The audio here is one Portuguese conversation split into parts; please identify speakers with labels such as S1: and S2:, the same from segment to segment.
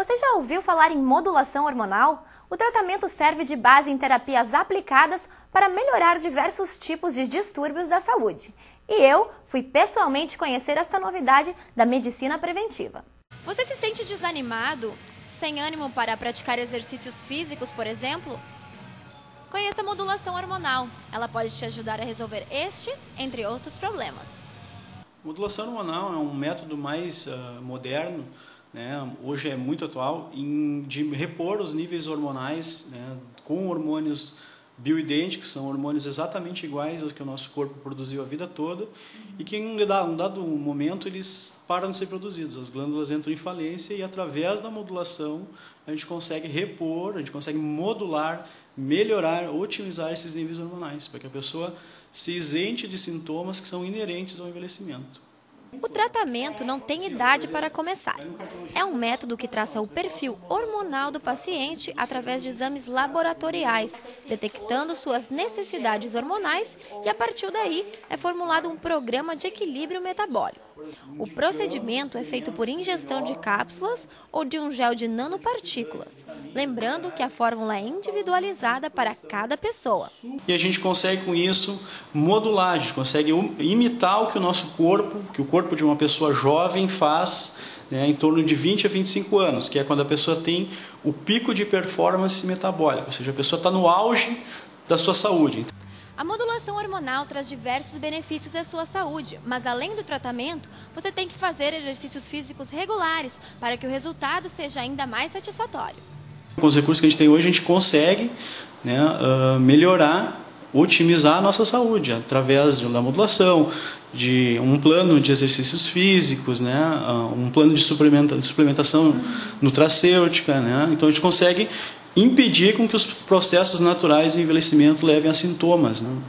S1: Você já ouviu falar em modulação hormonal? O tratamento serve de base em terapias aplicadas para melhorar diversos tipos de distúrbios da saúde. E eu fui pessoalmente conhecer esta novidade da medicina preventiva. Você se sente desanimado, sem ânimo para praticar exercícios físicos, por exemplo? Conheça a modulação hormonal. Ela pode te ajudar a resolver este, entre outros problemas.
S2: Modulação hormonal é um método mais moderno, né? Hoje é muito atual, de repor os níveis hormonais, né, com hormônios bioidênticos, são hormônios exatamente iguais aos que o nosso corpo produziu a vida toda e que em um dado momento eles param de ser produzidos, as glândulas entram em falência e através da modulação a gente consegue repor, a gente consegue modular, melhorar, otimizar esses níveis hormonais, para que a pessoa se isente de sintomas que são inerentes ao envelhecimento.
S1: O tratamento não tem idade para começar. É um método que traça o perfil hormonal do paciente através de exames laboratoriais, detectando suas necessidades hormonais e, a partir daí, é formulado um programa de equilíbrio metabólico. O procedimento é feito por ingestão de cápsulas ou de um gel de nanopartículas, lembrando que a fórmula é individualizada para cada pessoa.
S2: E a gente consegue com isso modular, a gente consegue imitar o que o nosso corpo, que o corpo de uma pessoa jovem faz, né, em torno de 20 a 25 anos, que é quando a pessoa tem o pico de performance metabólica, ou seja, a pessoa está no auge da sua saúde.
S1: A modulação hormonal traz diversos benefícios à sua saúde, mas além do tratamento, você tem que fazer exercícios físicos regulares para que o resultado seja ainda mais satisfatório.
S2: Com os recursos que a gente tem hoje, a gente consegue, né, melhorar, otimizar a nossa saúde através da modulação, de um plano de exercícios físicos, né, um plano de suplementação nutracêutica, né, então a gente consegue impedir com que os processos naturais do envelhecimento levem a sintomas, né?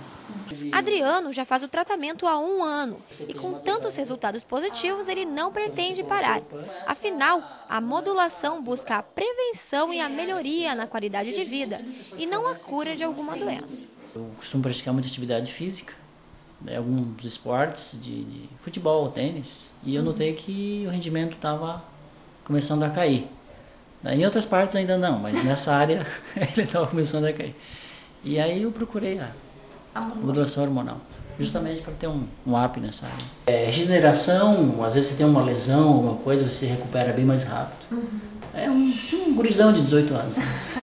S1: Adriano já faz o tratamento há 1 ano e com tantos resultados positivos ele não pretende parar. Afinal, a modulação busca a prevenção e a melhoria na qualidade de vida e não a cura de alguma doença.
S3: Eu costumo praticar muita atividade física, né, alguns esportes de futebol, tênis, e eu notei que o rendimento estava começando a cair. Em outras partes ainda não, mas nessa área ele estava começando a cair. E aí eu procurei a modulação hormonal, justamente para ter um up nessa área. Regeneração, às vezes você tem uma lesão, alguma coisa, você recupera bem mais rápido. É um gurizão de 18 anos. Né?